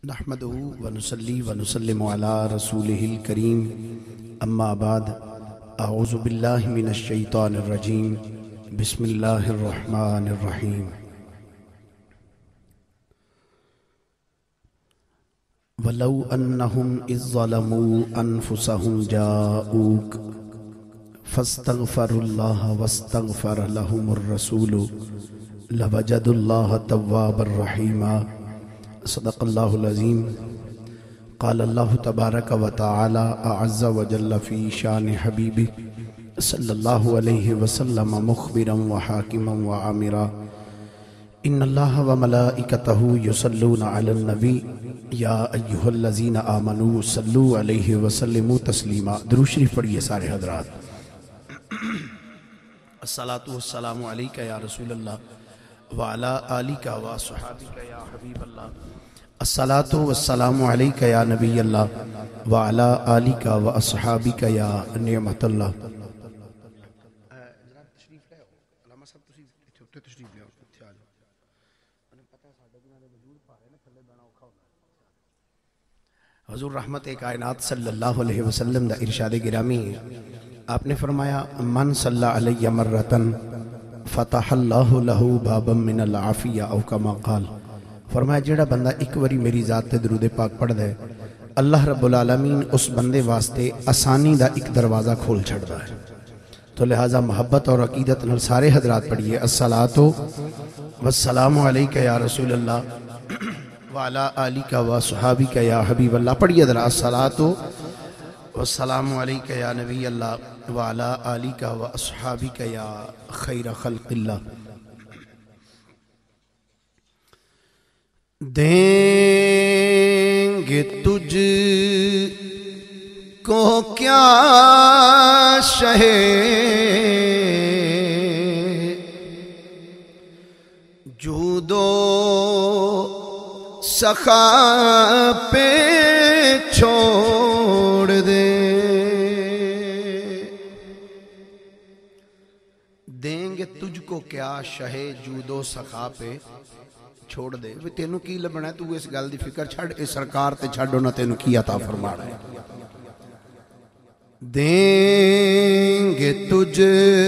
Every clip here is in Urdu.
نحمده ونصلي ونسلم على رسوله الكريم اما بعد اعوذ بالله من الشيطان الرجيم بسم الله الرحمن الرحيم ولو انهم اذ ظلموا انفسهم جاءوك فاستغفروا الله واستغفر لهم الرسول لوجدوا الله توابا رحيما صدق اللہ العظیم قال اللہ تبارک و تعالی اعز وجل فی شان حبیبہ صلی اللہ علیہ وسلم مخبرا وحاکما وعامرا ان اللہ وملائکتہ یصلون علی النبی یا ایہا الذین آمنوا صلوا علیہ وسلموا تسلیما۔ درود شریف پڑھیے سارے حضرات۔ الصلاۃ والسلام علیک یا رسول اللہ وعلی آلک وصحابک یا حبیب اللہ، الصلاۃ والسلام علیک یا نبی اللہ وعلی آلک واصحابک یا نعمت اللہ۔ حضور رحمت کائنات صلی اللہ علیہ وسلم دا ارشاد گرامی ہے، آپ نے فرمایا من صلی علی مرتن فتح اللہ لہو بابا من العافیہ او کما قال، فرمایا جڑا بندہ ایک وری میری ذات تے درود پاک پڑھ دے اللہ رب العالمین اس بندے واسطے آسانی دا ایک دروازہ کھول چھڑ دا ہے۔ تو لہٰذا محبت اور عقیدت نال سارے حضرات پڑھیے الصلاۃ والسلام علیک یا رسول اللہ وعلی آلک وصحابک یا حبیب اللہ۔ پڑھیے ذرا الصلاۃ والسلام علیک یا نبی اللہ وعلی آلک واصحابک یا خیر خلق اللہ۔ دیں گے تجھ کو کیا شہ جود و سخا پہ چھوڑ دے، دیں گے تجھ کو کیا شہ جود و سخا پہ چھوڑ دے۔ تینوں کی لبنا ہے، تو اس گل دی فکر چھڑ، اس سرکار تے چھڑو نہ تینوں کی عطا فرما رہا ہے۔ دیں گے تجھ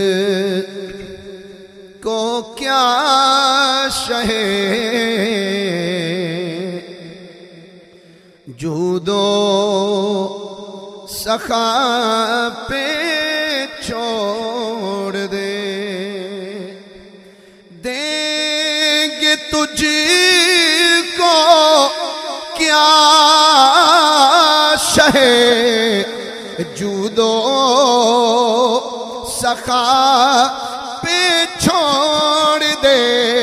کو کیا شہ جود و سخا پہ چھوڑ دے، دیں گے تجھ کو کیا شہ جود و سخا پہ چھوڑ دے،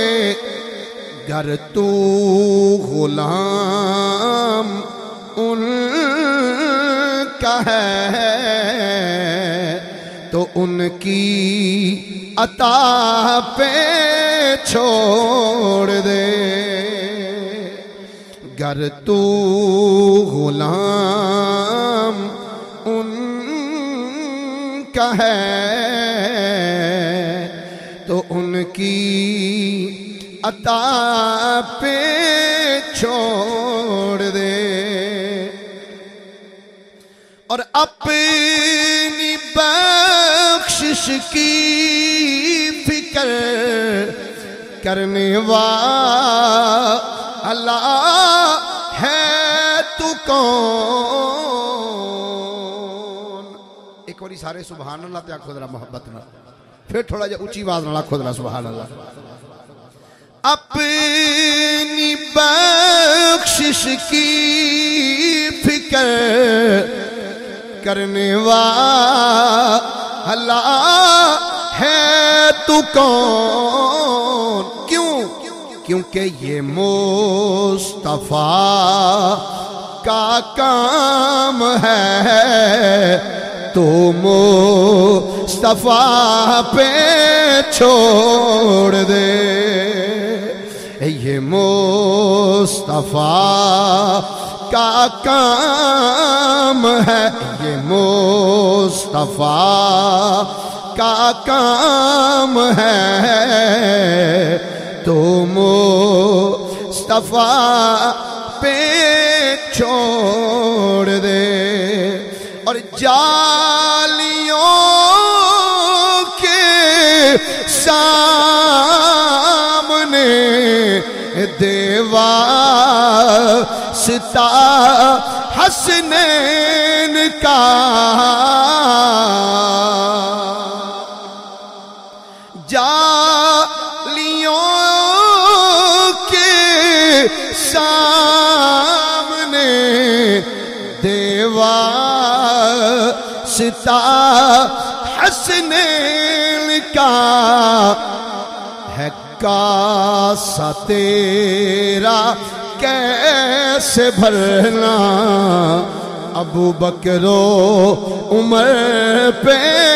گر تو غلام ان کا ہے تو ان کی عطا پہ چھوڑ دے، گر تو غلام ان کا ہے تو ان کی عطا پہ چھوڑ دے، اور اپنی بخشش کی فکر کرنے والا ہے تو کون۔ ایک باری سارے سبحان اللہ تے آکھو ذرا محبت نہ، پھر تھوڑا جا اونچی آواز نہ آکھو ذرا سبحان اللہ۔ اپنی بخشش کی فکر کرنے والا ہے تو کون، کیوں؟ کیونکہ یہ مصطفیٰ کا کام ہے، تو مصطفیٰ پہ چھوڑ دے، یہ مصطفیٰ کا کام ہے، یہ مصطفیٰ کا کام ہے، تو مصطفیٰ پہ چھوڑ دے اور جالیوں کے سامنے دیواسطہ حسنین کا جالیوں کے سامنے دیواسطہ حسنین کا ہے کاسہ تیرا کیسے بھرنا ابو بکر و عمر پہ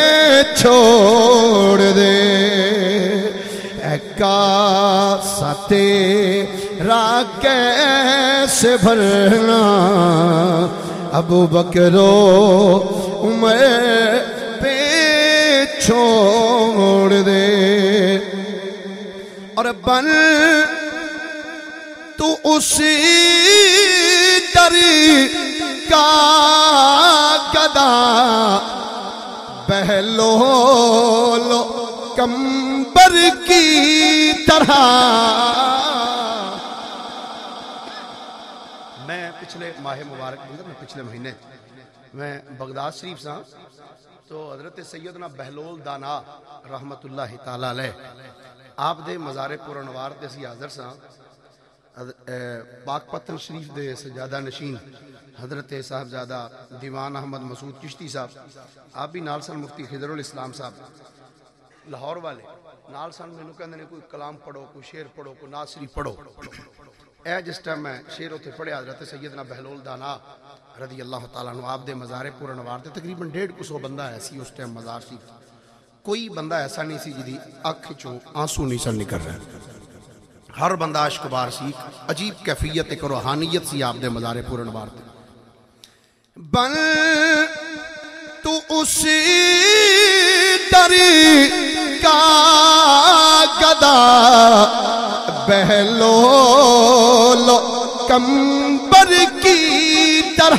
چھوڑ دے اے کاسہ تیرا کیسے بھرنا ابو بکر و عمر پہ چھوڑ دے اور بن تو اسی در کا گدا بہلولو کمبر کی طرح میں پچھلے ماہ مبارک میں پچھلے مہینے میں بغداد شریف سے تو حضرت سیدنا بہلول دانا رحمت اللہ تعالیٰ علیہ آپ دے مزار پورنوار دے سی حاضر سا پاک پتن شریف دے سجادہ نشین حضرت صاحبزادہ دیوان احمد مسعود چشتی صاحب آپ بھی نال سن مفتی خضر الاسلام صاحب لاہور والے نال سن میں کہندے نے کوئی کلام پڑھو کوئی شعر پڑھو کوئی نعت شریف پڑھو اے جس ٹائم میں شعر اتنے پڑھے حضرت سیدنا بہلول دانا رضی اللہ تعالیٰ عنہ آپ دے مزار پورنوار تے تقریباً 150 بندہ ایسی اس ٹائم مزار شریف کوئی بندہ ایسا نہیں سی جدی اکھ چوں آنسو نہیں سن نکل رہے ہر بندہ عشق بار سی عجیب کیفیت ایک روحانیت سی آپ دے مزار پورنوار تے بن تو اسی در کا گدا بہلولو کمبر کی طرح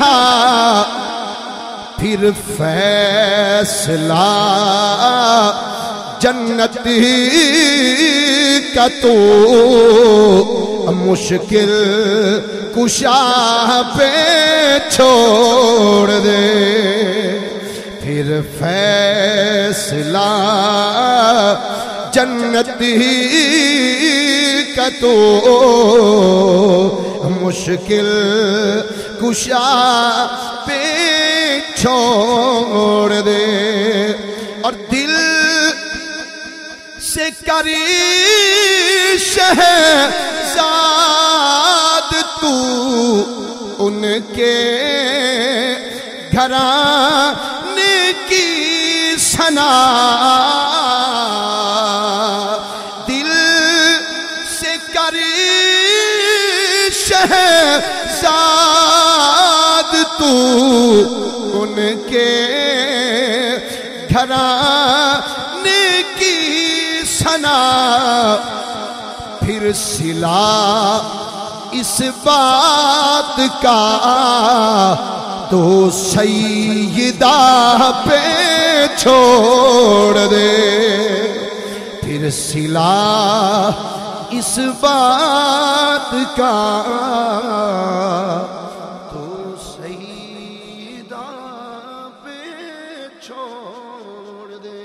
پھر فیصلہ جنت کا تو مشکل کشا پہ چھوڑ دے پھر فیصلہ جنت کا تو مشکل کشا پہ چھوڑ دے اور دل سے کری شہزاد تو ان کے گھرانے کی ثنا دل سے کری شہزاد تو ان کے گھرانے کی ثنا پھر صلہ اس بات کا تو سیدہ پہ چھوڑ دے پھر صلہ اس بات کا تو سیدہ پہ چھوڑ دے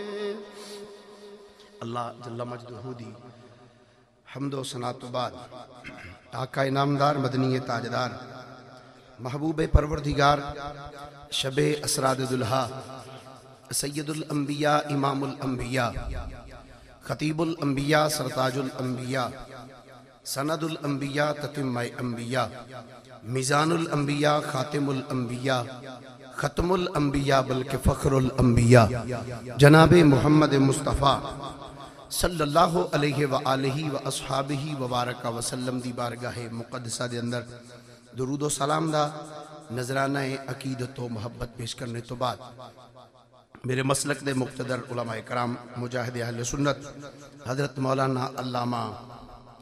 اللہ جل مجدہ دی حمد و ثنا تو بعد آقا انعامدار مدنی تاجدار محبوب پروردگار شب اسراد دلہا سید الانبیاء امام الانبیاء خطیب الانبیاء سرتاج الانبیاء سند الانبیاء تتمہ انبیاء میزان الانبیاء خاتم الانبیاء ختم الانبیاء بلکہ فخر الانبیاء جناب محمد مصطفیٰ صلی اللہ علیہ وآلہ واصحابہ وبارک وسلم دی بارگاہ مقدسہ دے اندر درود و سلام دا نذرانہ عقیدت و محبت پیش کرنے تو بعد میرے مسلک دے مقتدر علماء کرام مجاہد اہل سنت حضرت مولانا علامہ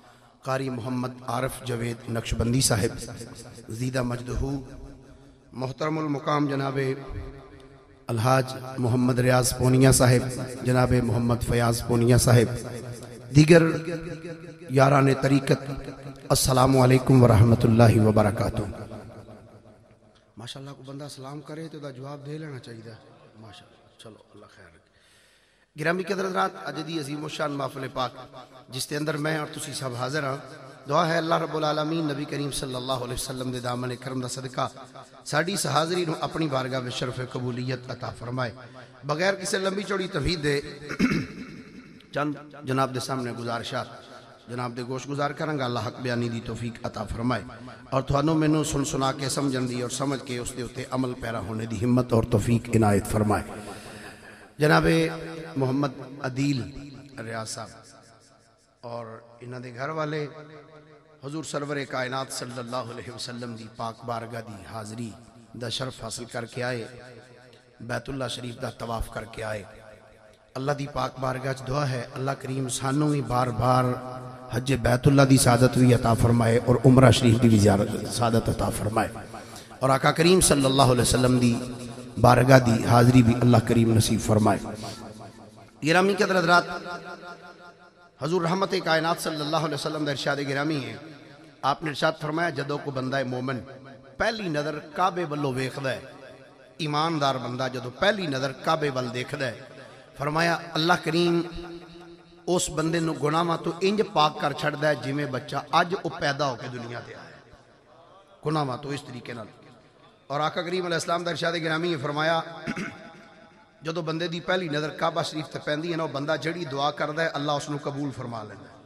قاری محمد عارف جوید نقشبندی صاحب زیدہ مجدہو، محترم المقام جناب الحاج محمد ریاض پونیا صاحب، جناب محمد فیاض پونیا صاحب، دیگر یاران طریقت، السلام علیکم ورحمۃ اللہ وبرکاتہ۔ ماشاءاللہ کو بندہ سلام کرے تو دا جواب دے لینا چاہیے، ماشاءاللہ، چلو اللہ خیر رکھے۔ گرامی قدر حضرات، اج دی عظیم الشان محفل پاک جس کے اندر میں اور تسی سب حاضر ہاں، دعا ہے اللہ رب العالمین نبی کریم صلی اللہ علیہ وسلم دے دامن کرم دا صدقہ ساڈی اس حاضری نو اپنی بارگاہ میں شرف قبولیت عطا فرمائے۔ بغیر کسی لمبی چوڑی تفہید دے چند جناب دے سامنے گزارشات جناب دے گوش گزار کروں گا، اللہ حق بیانی دی توفیق عطا فرمائے اور تھانوں مینوں سن سنا کے سمجھن دی اور سمجھ کے اس دے اتے عمل پیرا ہونے دی ہمت اور توفیق عنایت فرمائے۔ جناب محمد عدیل ریاض صاحب اور انہاں دے گھر والے حضور سرور کائنات صلی اللہ علیہ وسلم دی پاک بارگاہ دی حاضری دا شرف حاصل کر کے آئے، بیت اللہ شریف دا طواف کر کے آئے۔ اللہ دی پاک بارگاہ دعا ہے اللہ کریم سانوں بھی بار بار حج بیت اللہ دی سعادت بھی عطا فرمائے اور عمرہ شریف دی بھی سعادت عطا فرمائے، اور آقا کریم صلی اللہ علیہ وسلم دی بارگاہ دی حاضری بھی اللہ کریم نصیب فرمائے۔ گرامی کے حضرات، حضور رحمت کائنات صلی اللہ علیہ وسلم دا ارشاد گرامی ہے، آپ نے ارشاد فرمایا جدو کو بندہ مومن پہلی نظر کعبے والوں ویکھدا ہے، ایماندار بندہ جدو پہلی نظر کعبے وال دیکھدا ہے، فرمایا اللہ کریم اس بندے نو گناہاں تو انج پاک کر چھڑدا ہے جویں بچہ اج او پیدا ہو کے دنیا تے آیا، گناہاں تو اس طریقے نال۔ اور آقا کریم علیہ السلام دا ارشاد گرامی ہے، فرمایا جدو بندے دی پہلی نظر کعبہ شریف تے پیندی ہے نا، بندہ جڑی دعا کردا ہے اللہ اس نو قبول فرما لیندا ہے۔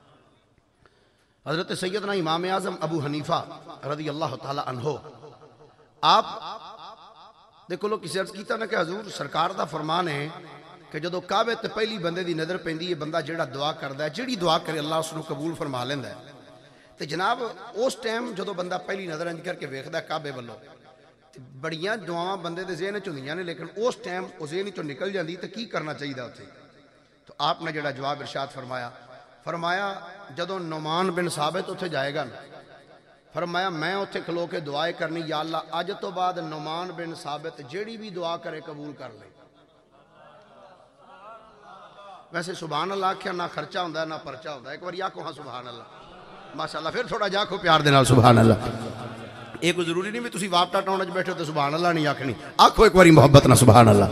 حضرت سیدنا امام اعظم ابو حنیفہ رضی اللہ تعالی عنہ آپ دیکھو لو کسی عرض کیتا نا کہ حضور سرکار دا فرمان ہے کہ جدو کعبے تے پہلی بندے دی نظر پیندی ہے، بندہ جڑا دعا کردا ہے جڑی دعا کرے اللہ اس نو قبول فرما لیندا ہے۔ تے جناب اس ٹائم جدو بندہ پہلی نظر انج کر کے ویکھدا ہے کعبے والوں، بڑیاں دعاواں بندے دے ذہن چ ہوندیاں نے، لیکن اس ٹائم اس ذہن چوں نکل جاندی تے کی کرنا چاہیے اتھے؟ تو آپ نے جڑا جواب ارشاد فرمایا جدو نعمان بن ثابت اتھے جائے گا نا، فرمایا میں اتھے کھلو کے دعائیں کرنی، یا اللہ اج تو بعد نعمان بن ثابت جیڑی بھی دعا کرے قبول کر لے۔ ویسے سبحان اللہ کیا نہ خرچہ ہوندہ ہے نہ پرچہ ہوندہ ہے، ایک بار یا کو ہاں سبحان اللہ، ماشاءاللہ، پھر تھوڑا جا کو پیار دینا سبحان اللہ۔ ایک ضروری نہیں بھی تسی واپٹا ٹاؤن وچ بیٹھے ہو تو سبحان اللہ نہیں آکھنی، آکھو ایک باری محبت نہ سبحان اللہ۔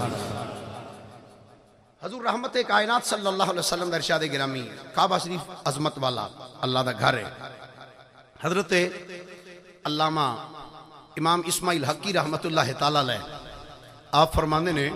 حضور رحمت کائنات صلی اللہ علیہ وسلم دا ارشاد گرامی، کعبہ شریف عظمت والا اللہ دا گھر ہے۔ حضرت علامہ امام اسماعیل حقی رحمت اللہ تعالی علیہ آپ فرماندے نے،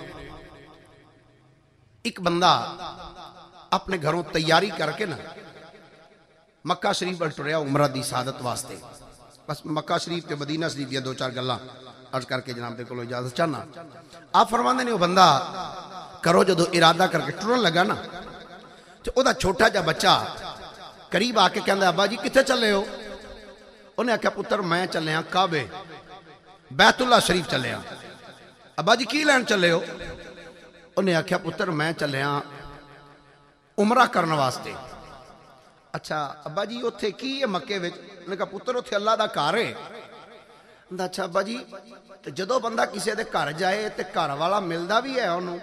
ایک بندہ اپنے گھروں تیاری کر کے نا مکہ شریف پر ٹریا عمرہ دی سعادت واسطے۔ بس مکہ شریف تے مدینہ شریف یا دو چار گلاں عرض کر کے جناب دے کولوں اجازت چاہنا۔ آپ فرماندے نے وہ بندہ کرو جدو ارادہ کر کے ٹرن لگا نا، تو او دا چھوٹا جا بچہ قریب آ کے کہندا ابا جی کتھے چلے ہو؟ انہیں آکھیا پتر میں چلے ہاں کعبے بیت اللہ شریف چلے ہاں۔ ابا جی کی لین چلے ہو؟ انہیں آکھیا پتر میں چلے ہاں عمرہ کرنے واسطے۔ اچھا ابا جی اتھے کی ہے مکے وچ؟ انہیں کہا پتر اتھے اللہ دا گھر ہے۔ اچھا ابا جی جدو بندہ کسی دے گھر جائے تے گھر والا ملدا بھی ہے انہوں؟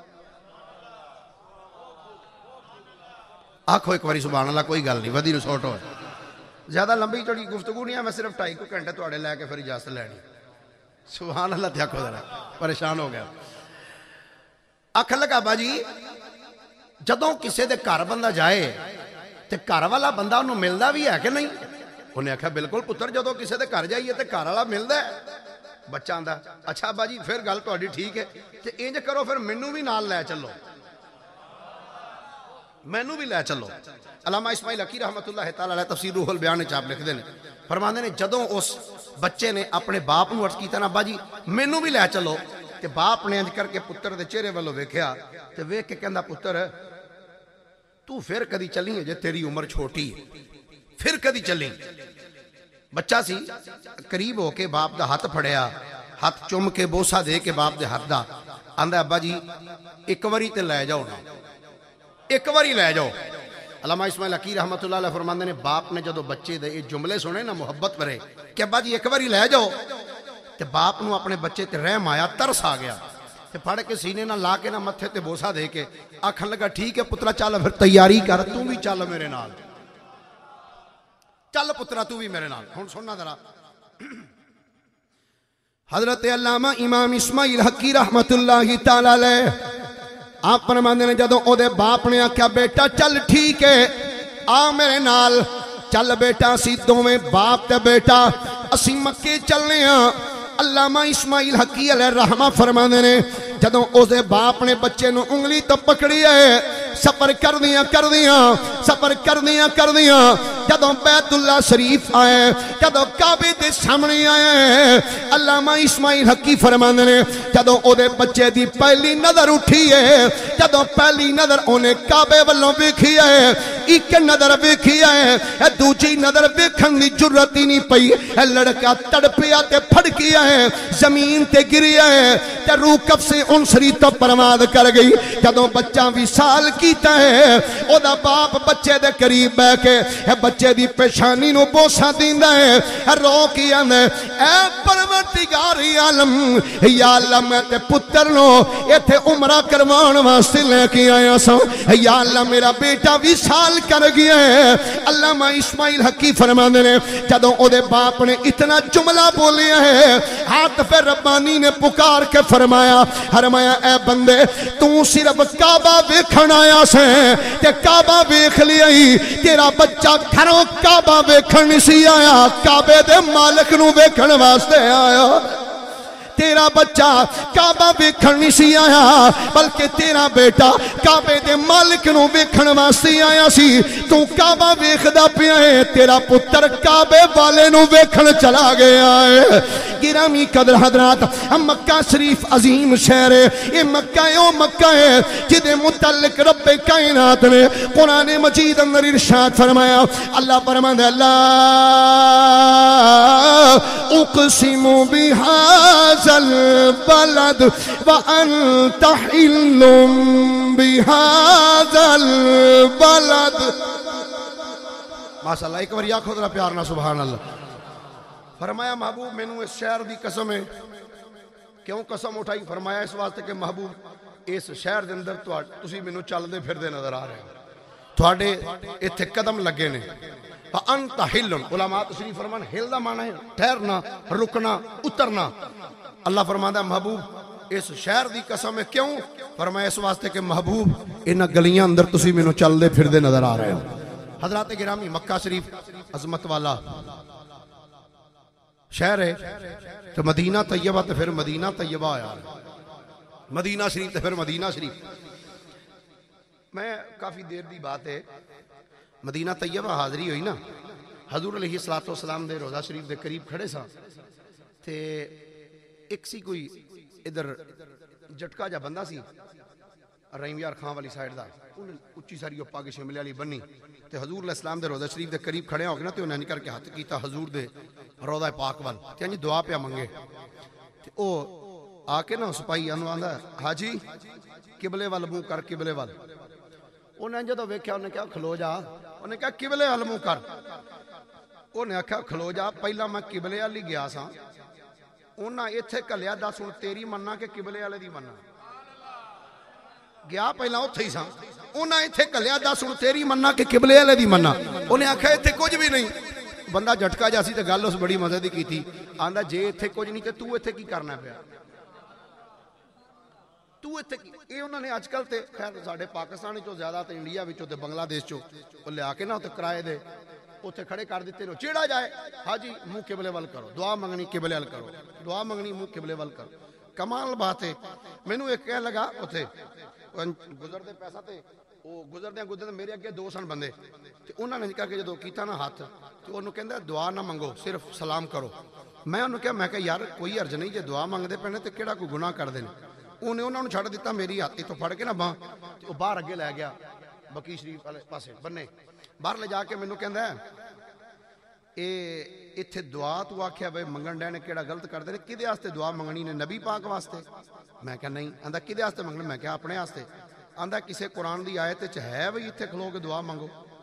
آکھو ایک باری سبحان اللہ، کوئی گل نہیں، ودی نو سوٹ ہوئے، زیادہ لمبی چوڑی گفتگو نہیں ہے، میں صرف 2.5 گھنٹے تواڈے لے کے پھر اجازت لینی۔ سبحان اللہ تے آکھو ذرا، پریشان ہو گیا۔ آکھن لگا ابا جی جدوں کسی دے گھر بندہ جائے تے گھر والا بندہ انہوں ملدا بھی ہے کہ نہیں؟ انہیں آکھا بالکل پتر جدوں کسی دے گھر جائیے تے گھر والا ملدا ہے۔ بچہ آندا اچھا ابا جی پھر گل تہاڈی ٹھیک ہے، تے انج کرو پھر مینوں بھی نال لے چلو، مینوں بھی لے چلو۔ علامہ اسماعیل حقی رحمت اللہ تعالی علیہ تفسیر روح البیان چاپ لکھ دے نے، فرماندے نے جدوں اس بچے نے اپنے باپ نوں عرض کیتا نا ابا جی مینوں بھی لے چلو، تے باپ نے انج کر کے پتر دے چہرے والوں ویکھیا تے ویکھ کے کہندا پتر تو پھر کدی چلی ہے جے تیری عمر چھوٹی ہے، پھر کدی چلی۔ بچہ سی قریب ہو کے باپ دا ہاتھ پھڑیا، ہاتھ چوم کے بوسا دے کے باپ دے ہاتھ دا آندا ابا جی ایک واری تے لے جاؤ نا، ایک واری لے جاؤ۔ علامہ اسماعیل حقی رحمت اللہ علیہ فرماندے نے باپ نے جدو بچے دے یہ جملے سنے نا محبت بھرے کہ ابا جی ایک باری لے جاؤ تے باپ نو اپنے بچے تے رحم آیا ترس آ گیا تے پھڑ کے سینے نہ لا کے نہ متھے تے بوسا دے کے آکھن لگا ٹھیک ہے پترا چل پھر تیاری کر تو بھی چل میرے نال چل پترا تو بھی میرے نال ہن سننا ذرا حضرت علامہ امام اسماعیل حقی رحمت اللہ تعالی علیہ آپ فرماندے نے جدوں او دے باپ نے آکھیا بیٹا چل ٹھیک ہے آ میرے نال چل بیٹا اسی دوویں باپ تے بیٹا اسی مکے چلنے ہاں علامہ اسماعیل حقی علیہ رحمہ فرماندے نے جدوں او دے باپ نے بچے نو انگلی تو پکڑی ہے سفر کر دیاں جدوں بیت اللہ شریف آئے جدوں کعبے دے سامنے آئے علامہ اسماعیل حقی فرماندے نے جدوں او دے بچے دی پہلی نظر اٹھی ہے جدوں پہلی نظر اونے کعبے والوں ویکھی ہے ایک نظر ویکھی ہے دوجی نظر ویکھن دی جرت ہی نہیں پئی اے لڑکا تڑپیا تے پھڑکیا ہے زمین تے گریا ہے تے روح کب سے انسری تو پرواز کر گئی جدوں بچہ وصال کیتا ہے او دا باپ بچے دے قریب بیٹھ کے بچے دی پیشانی نو بوسا دیندا ہے رو کے آندا اے پروردگار عالم یا اللہ میں تے پتر نو ایتھے عمرہ کروان واسطے لے کے آیا سا یا اللہ میرا بیٹا وصال کر گیا ہے علامہ اسماعیل حقی فرماندے نے جدوں او دے باپ نے اتنا جملہ بولیا ہے عاطف ربانی نے پکار کے فرمایا اے بندے تو صرف کعبہ ویکھن آیا سے تے کعبہ ویکھ لیا ہی تیرا بچہ گھروں کعبہ ویکھن نہیں سی آیا کعبے دے مالک نو ویکھن واسطے آیا تیرا بچہ کعبہ ویکھن نہیں سی آیا بلکہ تیرا بیٹا کعبے دے مالک نو ویکھن واسطے آیا سی تو کعبہ ویکھدا پیا ہے تیرا پتر کعبے والے نو ویکھن چلا گیا ہے گرامی قدر حضرات مکہ شریف عظیم شہر ہے یہ مکہ ہے جدے متعلق رب کائنات نے قرآن مجید اندر ارشاد فرمایا اللہ فرماندے اللہ اقسم بہذا البلد وانت حل بہذا البلد ماشاءاللہ ایک بار یا خود را پیار نہ سبحان اللہ فرمایا محبوب میں نو اس شہر دی قسم ہے کیوں قسم اٹھائی فرمایا اس واسطے کہ محبوب اس شہر دے اندر تسی میں نو چل دے پھر دے نظر آ رہے ہیں تھوڑے اتھے قدم لگے نے فَأَنْتَ حِلٌ علماء تشریف فرمان ہل دا معنی ہے ٹھہرنا رکنا اترنا اللہ فرماتا محبوب اس شہر دی قسم ہے کیوں فرمایا اس واسطے کہ محبوب انہاں گلیاں اندر تسی میں نو چل دے پھر دے نظر آ رہے ہیں حضرات گرامی مکہ شریف عظمت والا شہر ہے تو مدینہ طیبہ تو پھر مدینہ طیبہ آیا مدینہ شریف تو پھر مدینہ شریف میں کافی دیر دی بات ہے مدینہ طیبہ حاضری ہوئی نا حضور علیہ السلام دے روضہ شریف دے قریب کھڑے سا تے ایک سی کوئی ادھر جٹکا جا بندہ سی رحیم یار خان والی سائیڈ دا اچھی ساری اپا کے شملے والی بنی تے حضور علیہ السلام دے روضہ شریف دے قریب کھڑے ہو گئے نا تے انہیں نکر کے ہاتھ کیتا حضور دے روضہ پاک وال تے انجی دعا پیا منگے تے او آکے نا سپاہی انو آندہ حاجی قبلے وال منہ کر قبلے وال انہیں جدو ویکھیا انہیں کہا کھلو جا انہیں کہا قبلے وال منہ کر انہیں کہا کھلو جا پہلا میں قبلے والی گیا سا انہیں ایتھے کلیا دا سن تیری مننا کہ قبلے والے دی مننا گیا پہلا اتھے ہی سا انہیں ایتھے کلیا دا سن تیری مننا کہ قبلے والے دی مننا انہیں آکھا ایتھے کچھ بھی نہیں بندہ جھٹکا جاسی تے گل اس بڑی مزے دی کی تھی آندا جے ایتھے کچھ نہیں تے تو ایتھے کی کرنا پیا تو ایتھے اے انہوں نے آج کل تے خیر ساڑھے پاکستانی چو زیادہ تے انڈیا وچوں تے بنگلہ دیش چو وہ لے آکے نا تے کرائے دے اتھے کھڑے کر دیتے نو چیڑا جائے حاجی منہ قبلے وال کرو دعا منگنی قبلے وال کرو دعا منگنی منہ قبلے وال کرو کمال بات ہے میں نو ایک کہہ لگا اتھے گزر دے پیسہ تے وہ گزر دے میرے اگے دو سن بندے تے انہوں نے کہا کہ جدو کیتا نا ہاتھ تو انہوں کہندہ دعا نہ منگو صرف سلام کرو میں انہوں کہا یار کوئی عرض نہیں جے دعا منگ دے پہنے تے کیڑا کوئی گناہ کر دینے انہوں نے چھڑ دیتا میری ہاتھی تو پھڑ کے نا باں تو باہر اگے لے گیا بکی شریف والے پاسے بننے باہر لے جا کے میں کہندہ ہے اتھے دعا تو آکھیا بھئی منگن ڈے نے کیڑا غلط کر دے کدے آستے دعا منگنی نے نبی پاک واسطے میں کہا نہیں آندہ کدے آستے منگنے میں کہا اپنے آستے آندہ کسے قرآن دی آیت ہے بھئی اتھے کھلو کے دعا منگو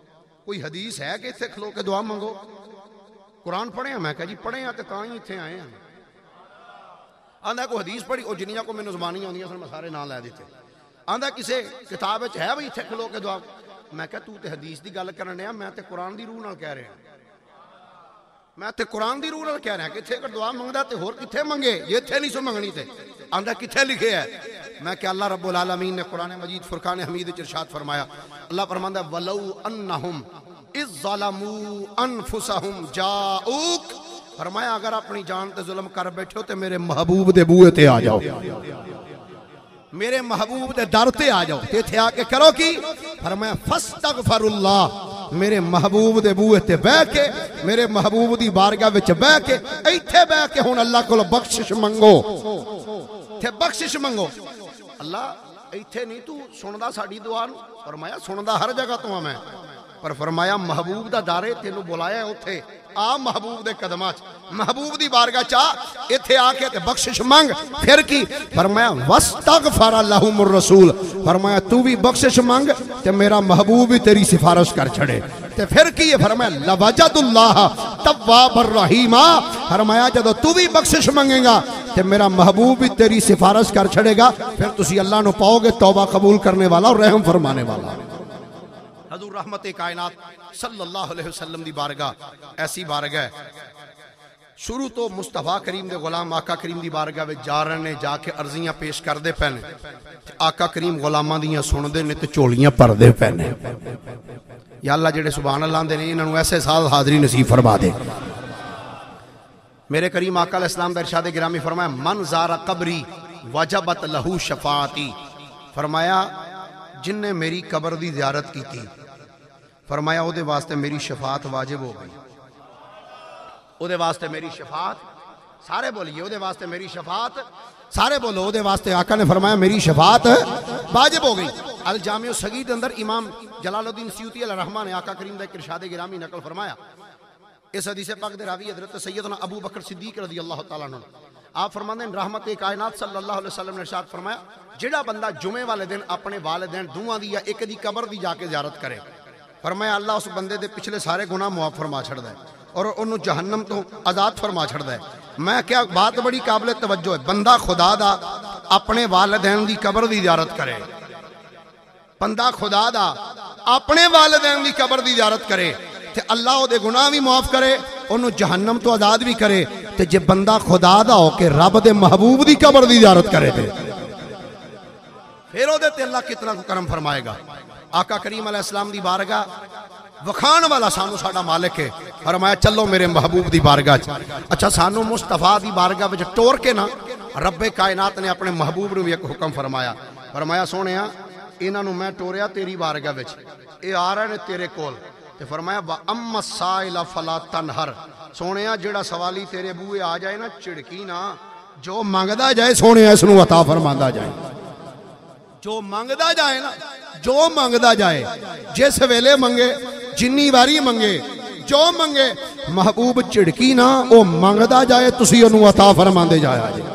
کوئی حدیث ہے کہ اتنے کھلو کے دعا منگو؟ قرآن پڑھے ہیں؟ میں کہا جی پڑھے ہیں تو ہی اتنے آئے ہیں. آندا کوئی حدیث پڑھی وہ جنیاں کو مینوں زبانی آندیاں سن میں سارے نام لے دیتے. آندا کسے کتاب وچ ہے بھئی اتنے کھلو کے دعا؟ میں کہا تو تے حدیث دی گل کرن ڈیا، میں تے قرآن دی روح نال کہہ رہا. میں تے قرآن دی روح نال کہہ رہا کہ اتنے اگر دعا منگدا تے ہور کتھے منگے یہ اتنے نہیں سو منگنی تے. آندا کتھے لکھے ہے؟ میں کہ اللہ رب العالمین نے قرآن مجید فرقان حمید وچ ارشاد فرمایا. اللہ فرماندا ہے ولو انہم اذ ظلموا انفسہم جاؤک، فرمایا اگر اپنی جان تے ظلم کر بیٹھے ہو تے میرے محبوب دے بوئے تے آ جاؤ، میرے محبوب دے در تے آ جاؤ. تے تھے آ کے کرو کی؟ فرمایا فاستغفر اللہ، میرے محبوب دے بوئے تے بہ کے، میرے محبوب دی بارگاہ وچ بہ کے، ایتھے بہ کے ہن اللہ کول بخشش منگو، تے بخشش منگو. اللہ ایتھے نہیں تو سندا ساڈی دعا نو؟ فرمایا سندا ہر جگہ تو ہاں میں، پر فرمایا محبوب دا دارے تینوں بلایا ہے اوتھے آ محبوب دے قدماں چ، محبوب دی بارگاہ چا ایتھے آ کے تے بخشش منگ. پھر کی؟ فرمایا واستغفر لہم الرسول، فرمایا تو بھی بخشش منگ تے میرا محبوب بھی تیری سفارش کر چھڑے. تے پھر کی ہے؟ فرمایا لوجد اللہ تواب الرحیم، فرمایا جدو تو بھی بخشش منگے گا تے میرا محبوب بھی تیری سفارش کر چھڑے گا. پھر تسی اللہ نو پاؤ گے توبہ قبول کرنے والا اور رحم فرمانے والا. حضور رحمت کائنات صلی اللہ علیہ وسلم دی بارگاہ ایسی بارگاہ ہے، شروع تو مصطفیٰ کریم دے غلام آقا کریم دی بارگاہ وچ جا رہے نے، جا کے عرضیاں پیش کر دے پہنے، آقا کریم غلاماں دیاں سن دے نے تے چولیاں پر دے پہنے. یا اللہ جڑے سبحان اللہ دے نے انہوں ایسے سال حاضری نصیب فرما دے. میرے کریم آقا علیہ السلام دا ارشاد گرامی فرمایا من زار قبری وجبت لہو شفاعتی، فرمایا جن نے میری قبر دی زیارت کی تھی، فرمایا او دے واسطے میری شفاعت واجب ہو گئی. او دے واسطے میری شفاعت، سارے بولیے او دے واسطے میری شفاعت، سارے بولو او دے واسطے آقا نے فرمایا میری شفاعت واجب ہو گئی. الجامع الصغیر دے اندر امام جلال الدین سیوطی علیہ الرحمہ نے آقا کریم دا ایک ارشاد گرامی نقل فرمایا. اس حدیث پاک دے راوی حضرت سیدنا ابو بکر صدیق رضی اللہ تعالیٰ عنہ، آپ فرماتے ہیں رحمت کائنات صلی اللہ علیہ وسلم نے ارشاد فرمایا جڑا بندہ جمعے والے دن اپنے والدین دوواں دی یا ایک دی قبر دی جا کے زیارت کرے، فرمایا اللہ اس بندے دے پچھلے سارے گناہ معاف فرما چھڑدا ہے اور انہوں جہنم تو آزاد فرما چھڑدا ہے. میں کیا بات بڑی قابل توجہ ہے، بندہ خدا دا اپنے والدین دی قبر دی زیارت کرے، بندہ خدا دا اپنے والدین دی قبر دی زیارت کرے تے اللہ او دے گناہ بھی معاف کرے، انہوں جہنم تو آزاد بھی کرے. تے جے بندہ خدا دا ہو کے رب دے محبوب دی قبر دی زیارت کرے تے پھر او دے تے اللہ کتنا کرم فرمائے گا. آقا کریم علیہ السلام دی بارگاہ وکھان والا سانو ساڈا مالک ہے، فرمایا چلو میرے محبوب دی بارگاہ. اچھا سانو مصطفیٰ دی بارگاہ وچ ٹور کے نا رب کائنات نے اپنے محبوب نو ایک حکم فرمایا، فرمایا سونیا انہاں نو میں ٹوریا تیری بارگاہ وچ، اے آ رہے نے تیرے کول، تے فرمایا وَأَمَّا السَّائِلَ فَلَا تَنْهَرْ، سونیا جڑا سوالی تیرے بوئے آ جائے نا چڑکی نا، جو مانگدا جائے سونیا اس نو عطا فرماندا جائے، جو مانگدا جائے نا، جو مانگدا جائے، جس ویلے منگے جنی واری منگے جو منگے محبوب چڑکی نا او مانگدا جائے تسی انو عطا فرماندے جایا جائے.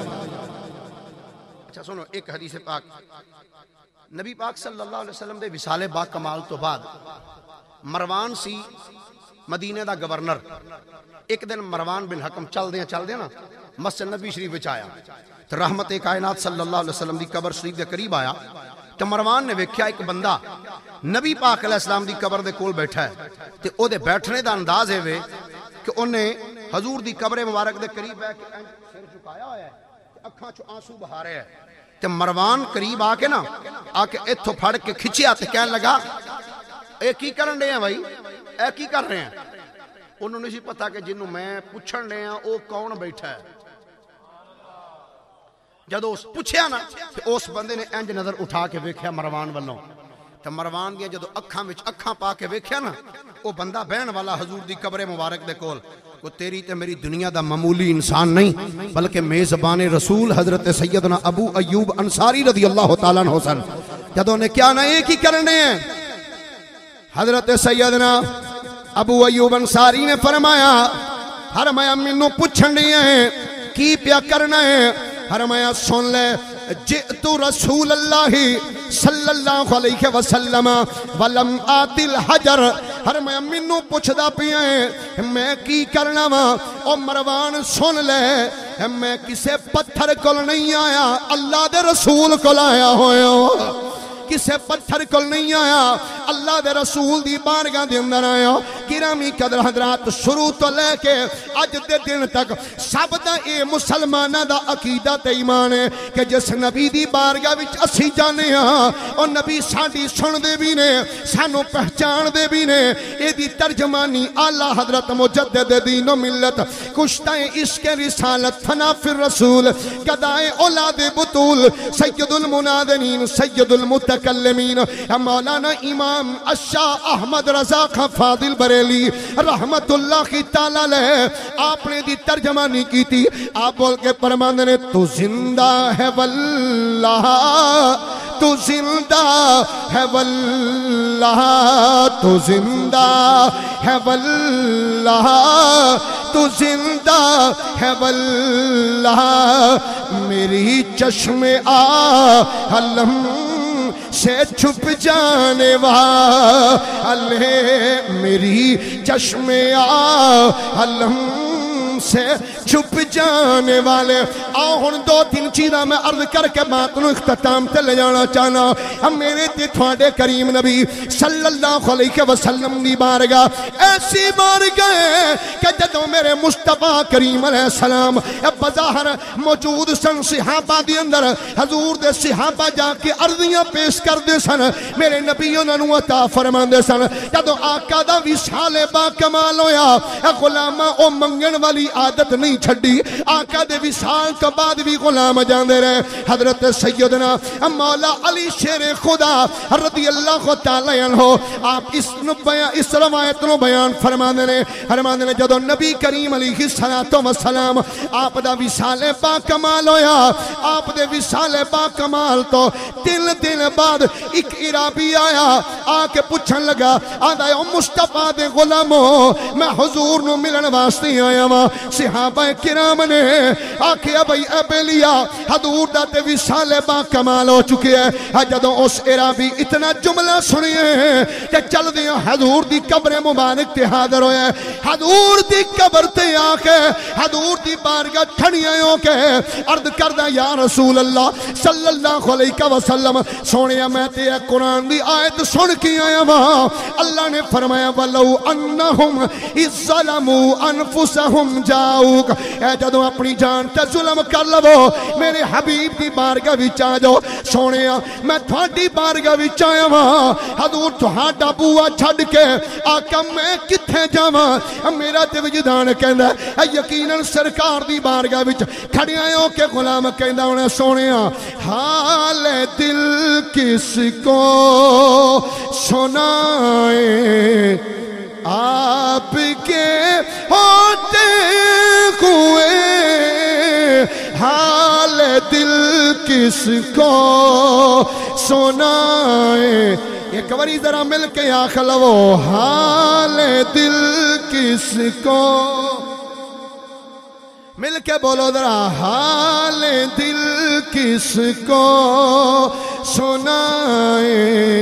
اچھا سنو ایک حدیث پاک نبی پاک صلی اللہ علیہ وسلم دے وصال با کمال تو بعد مروان سی مدینے دا گورنر. ایک دن مروان بن حکم چل دیا نا مسجد نبی شریف وچ آیا تو رحمت کائنات صلی اللہ علیہ وسلم دی قبر شریف دے قریب آیا تو مروان نے ویکھیا ایک بندہ نبی پاک علیہ السلام دی قبر دے کول بیٹھا ہے تے او دے بیٹھنے دا انداز ہے وے کہ انہیں حضور دی قبر مبارک دے قریب بیٹھ کے سر جھکایا ہوا ہے تے اکھاں چوں آنسو بہا رہے ہیں. تے مروان قریب آ کے نا آ کے ایتھوں پھڑ کے کھچیا تے کہنے لگا اے کی کرن دے ہیں بھائی، اے کی کر رہے ہیں؟ انہوں نے نہیں پتا کہ جنہوں میں پوچھن دے ہیں او کون بیٹھا ہے. جدو اس پوچھیا نا اس بندے نے انج نظر اٹھا کے ویکھیا مروان والوں تے مروان دیا جدو اکھاں وچ اکھاں پا کے ویکھیا نا او بندہ بہن والا حضور دی قبر مبارک دے کول، وہ تیری تے میری دنیا دا معمولی انسان نہیں بلکہ میزبان رسول حضرت سیدنا ابو ایوب انصاری رضی اللہ تعالیٰ عنہ سن. جدو نے کیا نہ ایک ہی کرنے ہیں، حضرت سیدنا ابو ایوب انصاری نے فرمایا مینوں پوچھن دے ہیں کی پیا کرنا ہے، فرمایا سن لے جئت رسول اللہ صلی اللہ علیہ وسلم ولم آتی الحجر ہر میں منو پوچھدا پیا ہے میں کی کرنا وا او مروان سن لے میں کسے پتھر کول نہیں آیا اللہ دے رسول کول آیا ہویا کسے پتھر کول نہیں آیا اللہ دے رسول دی بارگاہ دے اندر آیا گرامی قدر حضرات شروع تو لے کے اج دے دن تک سب دا اے مسلمانہ دا عقیدہ تے ایمان ہے کہ جس نبی دی بارگاہ وچ اسی جانے ہاں اور نبی ساڈی سن دے بھی نے سانو پہچان دے بھی نے اے دی ترجمانی اعلیٰ حضرت مجدد دین و ملت کشتہ عشق رسالت فنا فی الرسول گدائے اولاد بطول سید المنادنین سید المتکلمین مولانا امام الشاہ احمد رضا خان فاضل بریلی رحمت اللہ کی تعالیٰ لے آپ نے دی ترجمانی کی تھی آپ بول کے فرماندے نے تو زندہ ہے واللہ تو زندہ ہے واللہ تو زندہ ہے واللہ تو زندہ ہے واللہ میری چشم عالم سے چھپ جانے والے میری چشم عالم سے چھپ جانے والے آہن دو تین چیزاں میں عرض کر کے بات نو اختتام تے لے جانا چاہنا ہم میرے تے تھوڑے کریم نبی صلی اللہ علیہ وسلم دی بارگاہ ایسی بارگاہ ہے کہ جدوں میرے مصطفیٰ کریم علیہ السلام بظاہر موجود سن صحابہ دی اندر حضور دے صحابہ جا کے عرضیاں پیش کر دے سن میرے نبی انہوں نے عطا فرما دے سن جدوں آقا دا وصال با کمال ہویا غلامہ او منگن والی عادت نہیں چھڑی آقا دے وصال تو بعد بھی غلام جاندے رہے حضرت سیدنا مولا علی شیر خدا رضی اللہ تعالی عنہ آپ اس روایت نو بیان فرماندے نے جدو نبی کریم علیہ السلام آپ دا وصال با کمال ہویا آپ دے وصال با کمال تو تین دن بعد ایک عرابی آیا آکے پوچھن لگا آدھا او مصطفیٰ دے غلاموں میں حضور نو ملن واسطے آیا ماں صحابہ کرام نے آکھیا بھئی اے بیلیا حضور دا تے وصال با کمال ہو چکے ہیں جدوں اس عرابی اتنا جملہ سنیے ہیں کہ چل دیا حضور دی قبر مبارک تے حاضر ہوئے حضور دی قبر تے آکے حضور دی بارگاہ کھڑی آئیوں کے عرض کردہ یا رسول اللہ صلی اللہ علیہ وسلم سونیا میں تے قرآن دی آیت سن کی آیا وہاں اللہ نے فرمایا وَلَوْ أَنَّهُمْ إِذْ ظَلَمُوا أَنفُسَهُمْ جاؤک اے جدو اپنی جان تے ظلم کر لو میرے حبیب دی بارگاہ وچ آ جاؤ سونیا میں تھوڑی بارگاہ وچ آیا ہاں حضور تہاڈا بوا چھڈ کے آقا میں کتھے جاواں میرا تے وجدان کہندا ہے یقیناً سرکار دی بارگاہ وچ کھڑے آئے کہ غلام کہندا ہونا سونیا حال دل کس کو سنائے آپ کے ہوتے ہوئے حال دل کس کو سنائے ایک باری ذرا مل کے آنکھ لو حال دل کس کو مل کے بولو ذرا حال دل کس کو سنائے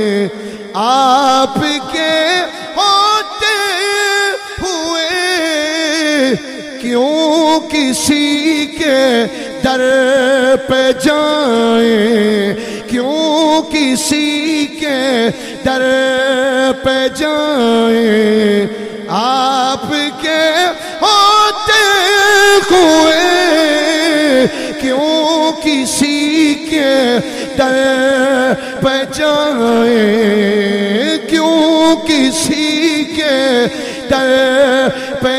آپ کے ہوتے ہوئے کیوں کسی کے در پہ جائیں کیوں کسی کے در پہ جائیں آپ کے ہوتے ہوئے کیوں کسی کے در پہ جائیں کیوں کسی کے در پہ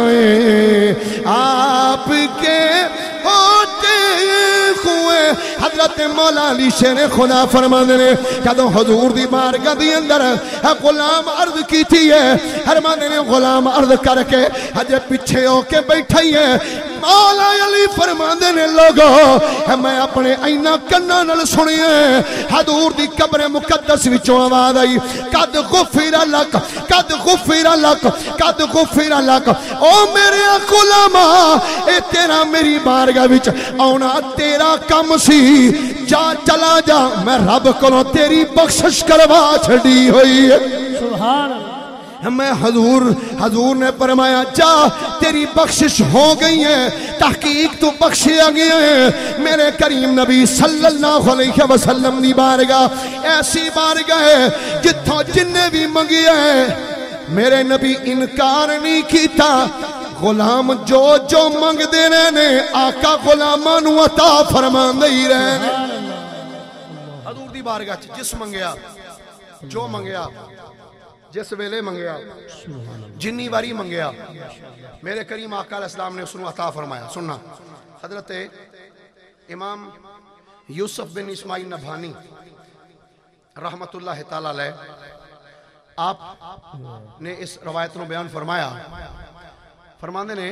جائیں آپ کے ہوتے ہوئے حضرت مولا علی شیر خدا فرماندے نے کدوں حضور دی بارگاہ دی اندر غلام عرض کیتی ہے فرماندے نے غلام عرض کر کے حضرت پیچھے ہو کے بیٹھا ہی ہے مولا علی فرماندے نے لوگو میں اپنے اینا کناں نال سنی ہے حضور دی قبر مقدس وچوں آواز آئی قد غفر لک قد غفر لک قد غفر لک او میرے غلاما اے تیرا میری بارگاہ وچ آنا تیرا کم سی جا چلا جا میں رب کولوں تیری بخشش کروا چھڈی ہوئی ہے سبحان اللہ میں حضور نے فرمایا جا تیری بخشش ہو گئی ہے تحقیق تو بخشیا گیا ہے میرے کریم نبی صلی اللہ علیہ وسلم دی بارگاہ ایسی بارگاہ ہے جتھوں جننے بھی منگیا ہے میرے نبی انکار نہیں کیتا غلام جو جو منگ دینے نے آقا غلاماں نو عطا فرماندے ہی رہنے حضور دی بارگاہ جس منگیا جو منگیا جس ویلے منگیا جنی واری منگیا میرے کریم آقا علیہ السلام نے اس نے عطا فرمایا سننا حضرت امام یوسف بن اسماعیل نبھانی رحمت اللہ تعالیٰ علیہ آپ نے اس روایت کو بیان فرمایا فرماندے نے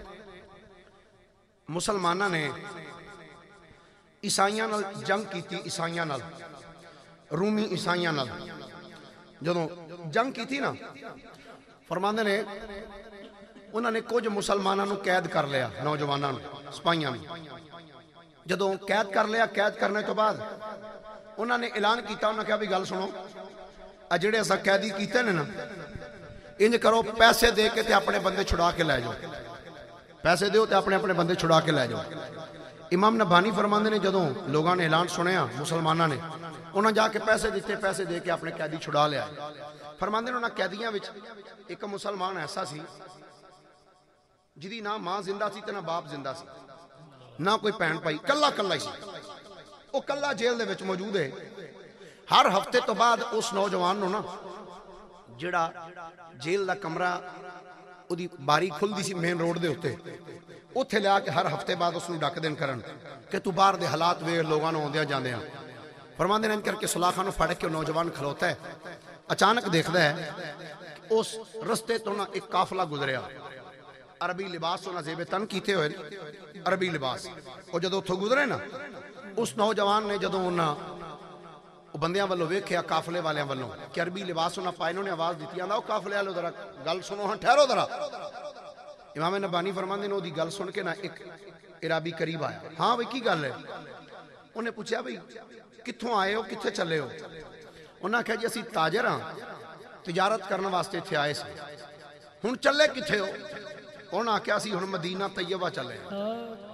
مسلمانہ نے عیسائیاں نال جنگ کی تھی عیسائیاں نال رومی عیسائیاں نال جدوں جنگ کی تھی نا فرماندے نے انہوں نے کچھ مسلمانوں نے قید کر لیا نوجوانوں سپاہیاں جدوں قید کر لیا قید کرنے تو بعد انہوں نے اعلان کیتا انہوں نے کہا بھی گل سنو جڑے ایسا قیدی کیتے نے نا انج کرو پیسے دے کے تے اپنے بندے چھڑا کے لے جاؤ پیسے دیو تے اپنے اپنے بندے چھڑا کے لے جاؤ امام نبھانی فرماندے نے جدوں لوگاں نے اعلان سنیا مسلمانوں نے انہوں جا کے پیسے دیتے پیسے دے کے اپنے قیدی چھڑا لیا فرماندے نے انہوں قیدیاں وچ ایک مسلمان ایسا سی جدی نہ ماں زندہ سی تے نہ باپ زندہ سی نہ کوئی پہن پائی کلا کلا ہی سی وہ کلا جیل دے وچ موجود ہے ہر ہفتے تو بعد اس نوجوان نو نا جڑا جیل دا کمرہ او دی باری کھل دی سی مین روڈ دے ہوتے اتھے لیا کہ ہر ہفتے بعد اس نو ڈاک دین کرن کہ تو باہر دے حالات وے لوگاں نو ہوندیاں جاندے ہیں فرماندے نے کر کے سلاخاں نو پھڑ کے نوجوان کھلوتا ہے اچانک دیکھدا ہے اس رستے تو نہ ایک قافلہ گزریا عربی لباس نہ زیب تن کیتے ہوئے عربی لباس اور جدوں اتھوں گزرے نا اس نوجوان نے جدوں انہاں بندیاں والوں ویکھیا قافلے والیاں والوں کہ عربی لباس انہاں پائے انہوں نے آواز دیتی آندا او قافلے والو ذرا گل سنو ہاں ٹھہرو ذرا امام نبانی فرماندے نے او دی گل سن کے نا ایک عربی قریب آیا ہاں بھئی کی گل ہے انہیں پوچھا بھئی کتھوں آئے ہو کتھے چلے ہو انہاں کہا جی اسی تاجر ہاں تجارت کرنے واسطے تھے آئے سے ہن چلے کتھے ہو انہاں کہا اسی ہن مدینہ طیبہ چلے ہیں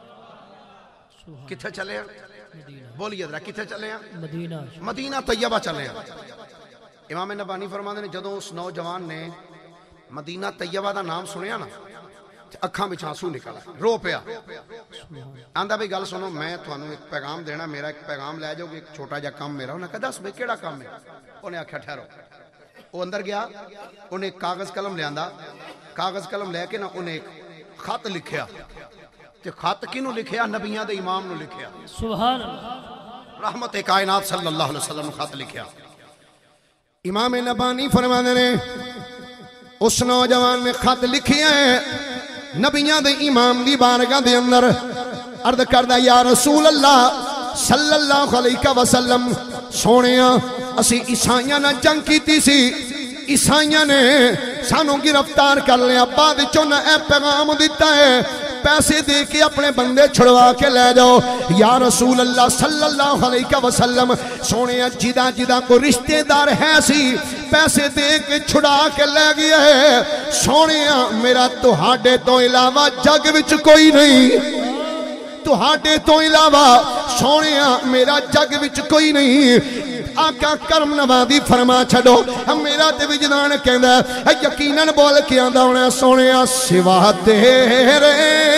کتھے چلے ہیں بولیے ذرا کتھے چلے ہیں مدینہ طیبہ چلے ہیں امام نبانی فرماندے نے جدوں اس نوجوان نے مدینہ طیبہ دا نام سنیا نا اکھاں وچ آنسو نکلا رو پیا آندا بھئی گل سنو میں تھانوں ایک پیغام دینا میرا ایک پیغام لے جاؤ گے ایک چھوٹا جا کام میرا انہاں کہا دس بھئی کیڑا کام ہے انہیں آکھیا ٹھہرو وہ اندر گیا انہیں ایک کاغذ قلم لے آندا کاغذ قلم لے کے نا انہیں ایک خط لکھیا کہ خط کینوں لکھیا نبیاں دے امام نو لکھیا سبحان اللہ رحمت کائنات صلی اللہ علیہ وسلم خط لکھیا امام نبانی فرماندے نے اس نوجوان نے خط لکھیا ہے نبیاں دے امام دی بارگاہ دے اندر عرض کردہ یا رسول اللہ صلی اللہ علیہ وسلم سونیاں اسی عیسائیاں نہ جنگ کیتی سی عیسائیاں نے سانو گرفتار کر لیا بعد چون اے پیغام دیتا ہے پیسے دے کے اپنے بندے چھڑوا کے لے جاؤ یا رسول اللہ صلی اللہ علیہ وسلم سونے جدا جدا کو رشتہ دار ہے سی پیسے دے کے چھڑا کے لے گیا ہے سونے میرا تہاڈے تو علاوہ جگ وچ کوئی نہیں تہاڈے تو علاوہ سونے میرا جگ وچ کوئی نہیں آقا کرم نوازی فرما چھڑو میرا تے وجدان کہندا ہے یقیناً بول کے آندا ہونا سونیا سوا تیرے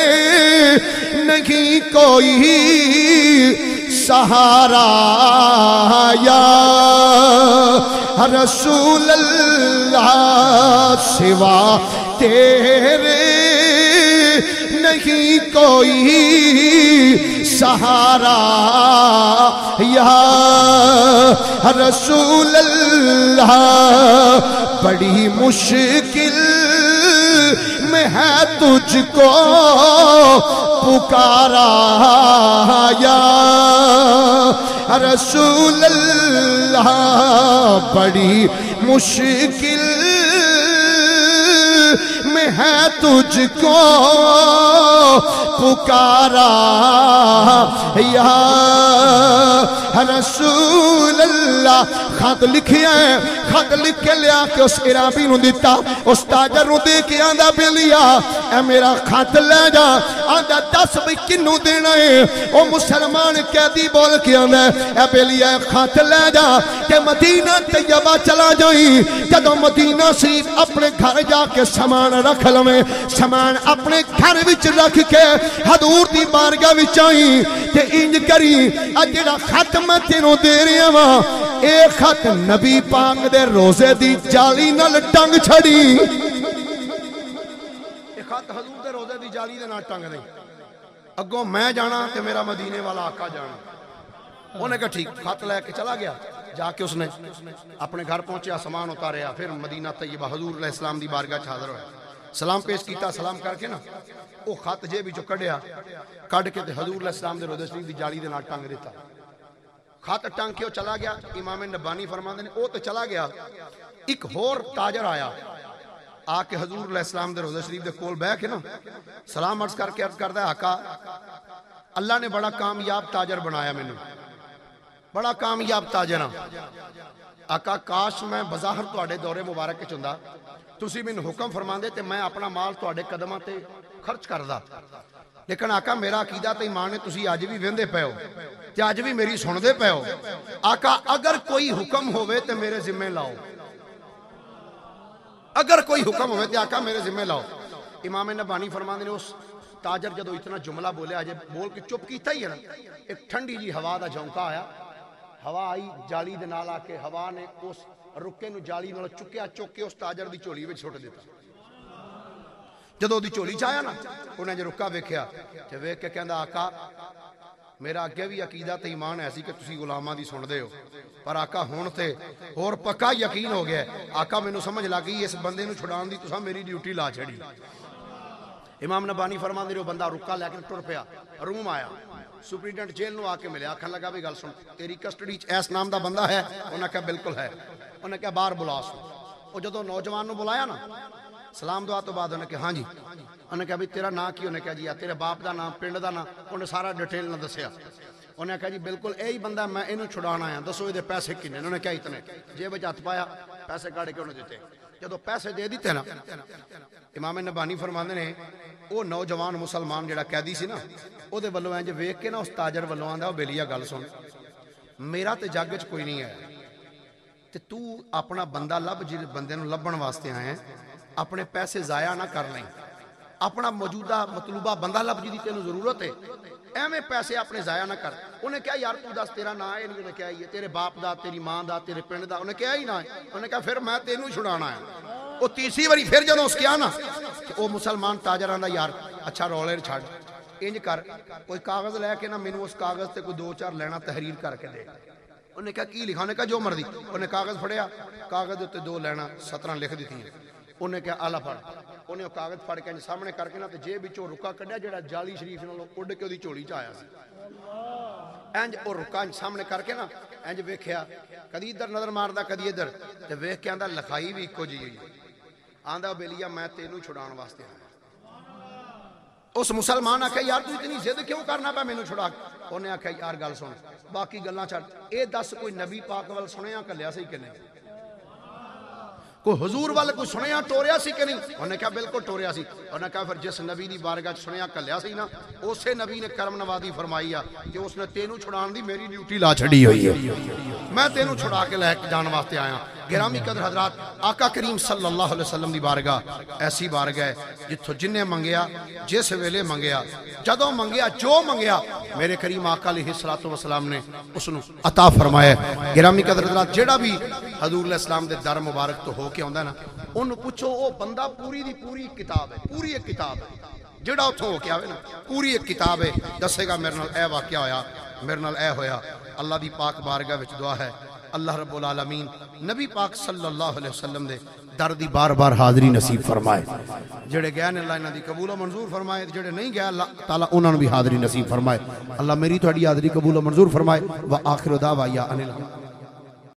نہیں کوئی سہارا یا رسول اللہ سوا تیرے نہیں کوئی سہارا یا رسول اللہ بڑی مشکل میں ہے تجھ کو پکارا یا رسول اللہ بڑی مشکل میں ہے تجھ کو پکارا یا رسول اللہ خط لکھیا ہے خط لکھ کے لیا کہ اس عرابی نو دیتا اس تاجر نو دے کے آندہ بھی لیا اے میرا خط لے جا آندہ 10 بھی کنو دینا ہے او مسلمان قیدی بول کے آندہ اے بھی لیا خط لے جا کہ مدینہ طیبہ چلا جائیں جدو مدینہ شریف اپنے گھر جا کے سامان رکھ لویں سامان اپنے گھر وچ رکھ کے حضور دی بارگاہ وچ آئیں تے انج کری اجڑا خط میں تینوں دے رہا ہاں اے خط نبی پاک دے روزے دی جالی نال ٹنگ چھڑی اے خط حضور دے روزے دی جالی دے نال ٹنگ دے اگوں میں جانا تے میرا مدینے والا آقا جانا انہیں کہا ٹھیک خط لے کے چلا گیا جا کے اس نے اپنے گھر پہنچیا سامان اتاریا پھر مدینہ طیبہ حضور علیہ السلام دی بارگاہ حاضر ہویا سلام پیش کیتا سلام کر کے نا وہ خط جے بھی جو کڑیا کڑ کے تے حضور علیہ السلام دے روزے شریف دی جالی دے نال ٹنگ دیتا خط ٹنگ کے وہ چلا گیا امام نبانی فرماندے نے وہ تے چلا گیا ایک ہور تاجر آیا آ کے حضور علیہ السلام دے روزے شریف دے کول بیٹھ کے نا سلام عرض کر کے عرض کردا ہے آقا اللہ نے بڑا کامیاب تاجر بنایا میں نے بڑا کامیاب تاجر ہاں آقا کاش میں بظاہر تواڈے دورے مبارک وچ ہوندا تسی مینوں حکم فرماندے تے میں اپنا مال تواڈے قدماں تے خرچ کردا لیکن آقا میرا عقیدہ تے ایمان ہے تسی اج بھی ویندے پئے ہو تے اج بھی میری سندے پئے ہو آقا اگر کوئی حکم ہوئے تے میرے ذمہ لاؤ اگر کوئی حکم ہوئے تے آقا میرے ذمہ لاؤ امام نبانی فرماندے نے اس تاجر جدو اتنا جملہ بولے آجے بول کے چپ کیتا ہی ہے نا ایک ٹھنڈی جی ہوا دا جھونکا آیا ہوا آئی جالی دے نال آ کے ہوا نے اس رکے نو جالی نال چکیا چک کے اس تاجر دی چولی وچ سٹ دیتا جدو دی چولی چایا نا انہیں جو رکا ویکھیا تے ویکھ کے کہندا آقا میرا اگے بھی عقیدہ تے ایمان ایسی کہ تسی غلاماں دی سن دے ہو پر آقا ہون تے اور پکا یقین ہو گیا آقا مینوں سمجھ لگ گئی اس بندے نو چھڑان دی تساں میری ڈیوٹی لا چھڑی امام نبانی فرماندے نے وہ بندہ رکا لے کے ٹر پیا روم آیا سپرینٹینڈنٹ جیل نو آ کے ملے آکھن لگا بھی گل سن تیری کسٹڈی ایس نام دا بندہ ہے انہاں کہا بالکل ہے انہاں کہا باہر بلا سو وہ جدو نوجوان نو بلایا نا سلام دعا تو بعد انہاں کہا ہاں جی انہاں کہا بھی تیرا نام کی انہاں کہا جی تیرے باپ دا نام پنڈ دا نام انہیں سارا ڈیٹیل نہ دسیا انہاں کہا جی بالکل یہی بندہ میں انہوں چھڑانا آیا دسو یہ پیسے کنے انہوں نے کہا اتنے جیب وچ ہاتھ پایا پیسے کاڑے کے انہوں دیتے جدو پیسے دے دیتے نا امام نبانی فرماندے نے وہ نوجوان مسلمان جڑا قیدی سی نا او دے ولوں انج ویکھ کے نا اس تاجر ولوں آندا او بیلیا گل سن میرا تے جگ وچ کوئی نہیں ہے تے تو اپنا بندہ لب جس بندے نو لبن واسطے آئے اپنے پیسے ضائع نہ کر لیں اپنا موجودہ مطلوبہ بندہ لب جی دی تینوں ضرورت ہے ایویں پیسے اپنے ضائع نہ کر انہیں کہا یار تو دس تیرا نام ہے انہیں کہا یہ تیرے باپ دا تیری ماں دا تیرے پنڈ دا انہیں کہا ہی نہ ہے انہیں کہا پھر میں تینوں چھڑانا ہے وہ تیسری باری پھر جدوں اس کیا نا کہ وہ مسلمان تاجران دا یار اچھا رولے چھڑ انج کر کوئی کاغذ لے کے نا مینوں اس کاغذ تے کوئی 2-4 لینا تحریر کر کے دے انہیں کہا کی لکھا انہیں کہا جو مرضی انہیں کاغذ پھڑیا کاغذ تے 2 لینا 17 لکھ دیتی ہیں انہیں کہا آلہ پڑھ انہیں وہ کاغذ پڑھ کے سامنے کر کے نا تے جیب وچوں رکا کڈیا جڑا جالی شریف نالوں اڈ کے اودی چولی چ آیا سی انج او رکا سامنے کر کے نا انج ویکھیا کدی ادھر نظر ماردا کدی ادھر تے ویکھ کے آندا لکھائی بھی اکو جی ہے آندا بیلیا میں تینوں چھڑان واسطے آیا اس مسلمان آکھیا یار تو اتنی ضد کیوں کرنا پیا مینوں چھڑا انہیں آکھیا یار گل سن باقی گلاں چھڈ اے دس کوئی نبی پاک ول سنیا کلیا سی کہ نہیں کوئی حضور والے کوئی سنیا ٹوریا سی کہ نہیں انہیں کہا بالکل ٹوریا سی انہیں کہا پھر جس نبی دی بارگاہ سنیا کلیا سی نا اسے نبی نے کرم نوازی فرمائی کہ اس نے تینوں چھڑان دی میری ڈیوٹی لا چھڑی ہوئی ہے میں تینوں چھڑا کے لے کے جان واسطے آیا گرامی قدر حضرات آقا کریم صلی اللہ علیہ وسلم دی بارگاہ ایسی بارگاہ ہے جتھوں جنہیں منگیا جس ویلے منگیا جدوں منگیا جو منگیا میرے کریم آقا علیہ الصلوۃ والسلام نے اس نو عطا فرمایا گرامی قدر حضرات جیڑا بھی حضور علیہ السلام دے در مبارک تو ہو کے آندا نا انہوں پوچھو او بندہ پوری دی پوری کتاب ہے پوری ایک کتاب ہے جڑا اتھوں ہو کے آوے نا پوری ایک کتاب ہے دسے گا میرے نال اے واقعہ ہویا میرے نال اے ہویا اللہ دی پاک بارگاہ وچ دعا ہے اللہ رب العالمین نبی پاک صلی اللہ علیہ وسلم دے در دی بار بار حاضری نصیب فرمائے جڑے گئے نے اللہ انہاں دی قبول و منظور فرمائے جڑے نہیں گئے اللہ تعالیٰ انہاں نوں بھی حاضری نصیب فرمائے اللہ میری تہاڈی حاضری قبول و منظور فرمائے وآخر دعوانا ان